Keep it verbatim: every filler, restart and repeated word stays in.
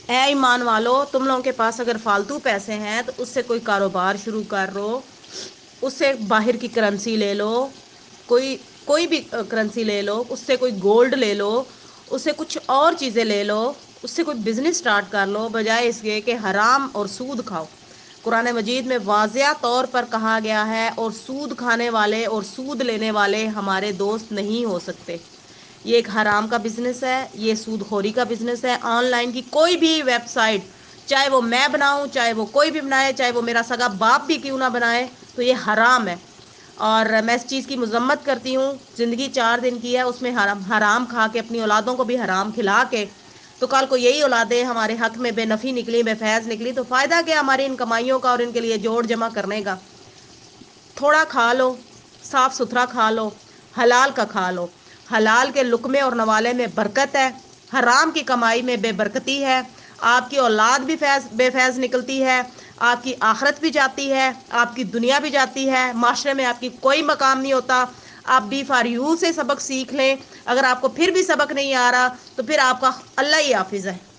اے ایمان والو، تم لوگوں کے پاس اگر فالتو پیسے ہیں تو اس سے کوئی کاروبار شروع کر لو، اس سے باہر کی کرنسی لے لو، کوئی کوئی بھی کرنسی لے لو، اس سے کوئی گولڈ لے لو، اس سے کچھ اور چیزیں لے لو، اس سے کوئی بزنس سٹارٹ کر لو، بجائے اس کے کہ حرام اور سود کھاؤ۔ قرآن مجید میں واضح طور پر کہا گیا ہے، اور سود کھانے والے اور سود لینے والے ہمارے دوست نہیں ہو سکتے۔ یہ ایک حرام کا بزنس ہے، یہ سود خوری کا بزنس ہے۔ آن لائن کی کوئی بھی ویب سائٹ، چاہے وہ میں بناؤں، چاہے وہ کوئی بھی بنائے، چاہے وہ میرا سگا باپ بھی کیوں نہ بنائے، تو یہ حرام ہے۔ اور میں اس چیز کی مذمت کرتی ہوں۔ زندگی چار دن کی ہے، اس میں حرام حرام کھا کے اپنی اولادوں کو بھی حرام کھلا کے تو کل کو یہی اولادیں ہمارے حق میں بے نفی نکلی، بے فیض نکلی، تو فائدہ کیا ہماری ان کمائیوں کا اور ان کے لیے جوڑ جمع کرنے کا؟ تھوڑا کھا لو، صاف ستھرا کھا لو، حلال کا کھا لو۔ حلال کے لقمے اور نوالے میں برکت ہے، حرام کی کمائی میں بے برکتی ہے۔ آپ کی اولاد بھی فیض بے فیض نکلتی ہے، آپ کی آخرت بھی جاتی ہے، آپ کی دنیا بھی جاتی ہے، معاشرے میں آپ کی کوئی مقام نہیں ہوتا۔ آپ بی فار یو سے سبق سیکھ لیں، اگر آپ کو پھر بھی سبق نہیں آ رہا تو پھر آپ کا اللہ ہی حافظ ہے۔